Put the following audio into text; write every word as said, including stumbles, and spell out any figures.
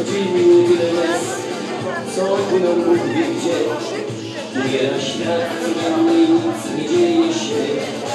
codziennie tyle łez, co płyną Bóg wie gdzie. Umiera świat codziennie i nic nie dzieje się.